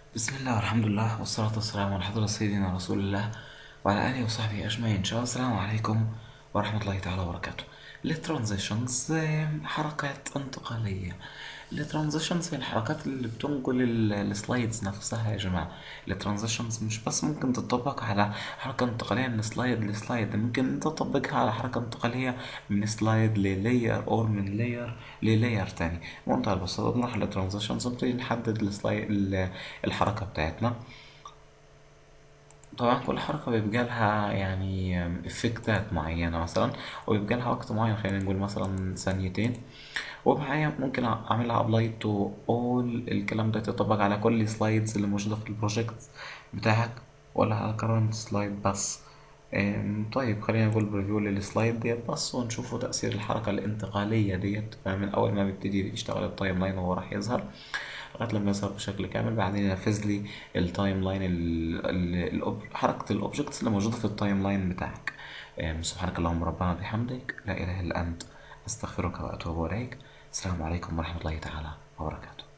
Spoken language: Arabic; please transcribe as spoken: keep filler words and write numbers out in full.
بسم الله والحمد لله والصلاة والسلام على حضرة سيدنا رسول الله وعلى آله وصحبه أجمعين. إن شاء الله. السلام عليكم ورحمة الله تعالى وبركاته. الترانزيشنز حركات انتقالية. الترانزيشنز هي الحركات اللي بتنقل ال- السلايدز نفسها يا جماعة. الترانزيشنز مش بس ممكن تطبق على حركة انتقالية من سلايد لسلايد، ممكن انت تطبقها على حركة انتقالية من سلايد للاير او من لاير للاير تاني. بمنتهى البساطة بنروح للترانزيشنز ونبتدي نحدد السلايد الحركة بتاعتنا. طبعا كل حركة بيبقى لها يعني افكتات معينة مثلا، وبيبقى لها وقت معين، خلينا نقول مثلا ثانيتين. ومعايا ممكن اعملها ابلاي تو اول، الكلام ده يتطبق على كل سلايدز اللي موجودة في البروجكت بتاعك ولا على current سلايد بس. أم، طيب خلينا نقول بريفيو للسلايد ديت بس ونشوفوا تأثير الحركة الانتقالية ديت من أول ما بيبتدي يشتغل التايم لاين وهو راح يظهر لغاية لما يظهر بشكل كامل، بعدين ينفذ لي التايم لاين ال- ال- الأوب- حركة الأوبجكتس اللي موجودة في التايم لاين بتاعك. أم، سبحانك اللهم ربنا بحمدك لا إله إلا أنت أستغفرك وأتوب إليك. السلام عليكم ورحمة الله تعالى وبركاته.